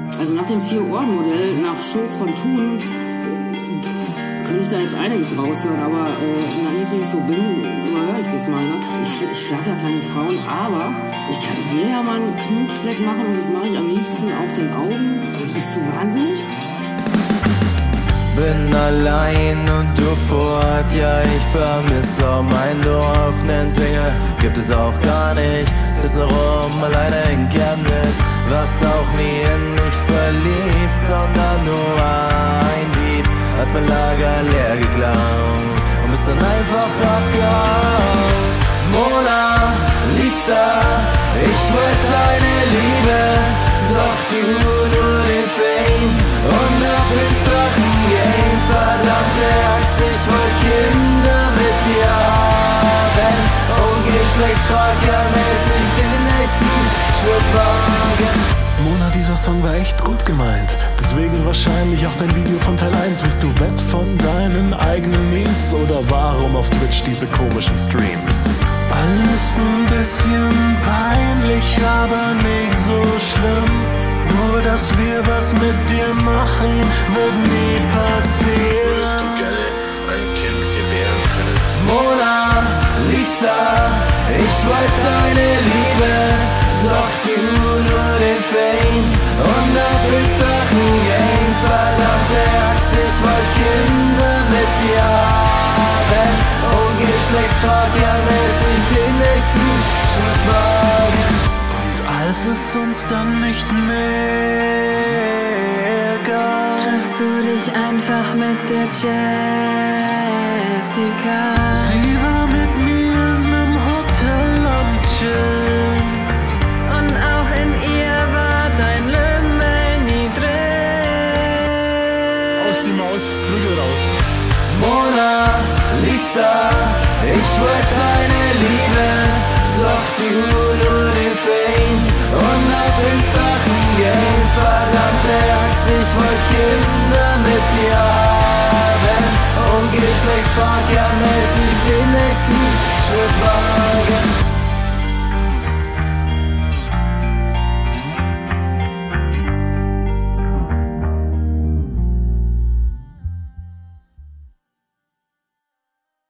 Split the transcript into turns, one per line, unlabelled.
Also nach dem Vier-Ohren-Modell, nach Schulz von Thun, könnte ich da jetzt einiges raushören, aber naiv wie ich so bin, überhöre ich das mal. Ne? Ich schlage ja keine Frauen, aber ich kann dir ja mal einen Knutschfleck machen und das mache ich am liebsten auf den Augen. Bist du wahnsinnig?
Bin allein und du fort, ja ich vermisse auch mein Dorf. Nen Zwinge gibt es auch gar nicht, sitze rum alleine in Chemnitz. Warst auch nie in mich verliebt, sondern nur ein Dieb. Hast mein Lager leer geklaut und bist dann einfach abgehauen. Mona Lisa, ich wollte deine Liebe, doch du nur den Fame und ab ins Drachengame. Verdammte Axt, ich wollte Kinder mit dir haben und geschlechtsverkehrmäßig den nächsten Schritt wagen.
Mona, dieser Song war echt gut gemeint. Deswegen wahrscheinlich auch dein Video von Teil 1. Bist du wett von deinen eigenen Memes? Oder warum auf Twitch diese komischen Streams? Alles ein bisschen peinlich, aber nicht so schlimm. Nur, dass wir was mit dir machen, wird nie passieren.
Würdest du gerne ein Kind gebären können?
Mona Lisa, ich wollte deine Liebe, doch du nur den Fame und ab ins Drachengame. Verdammte Axt, ich wollte Kinder mit dir haben und geschlechtsverkehrmäßig den nächsten Schritt wagen.
Und als es uns dann nicht mehr gab,
triffst du dich einfach mit der Jessica.
Sie war mit mir in einem Hotel am Chillen.
Und auch in ihr war dein Lümmel nie drin.
Aus die Maus, Prügel raus.
Mona Lisa, ich wollte deine Liebe, doch du nur den Fame und ab ins Drachengame. Verdammte Axt, ich wollte Kinder mit dir haben und geschlechtsverkehrmäßig den nächsten Schritt wagen.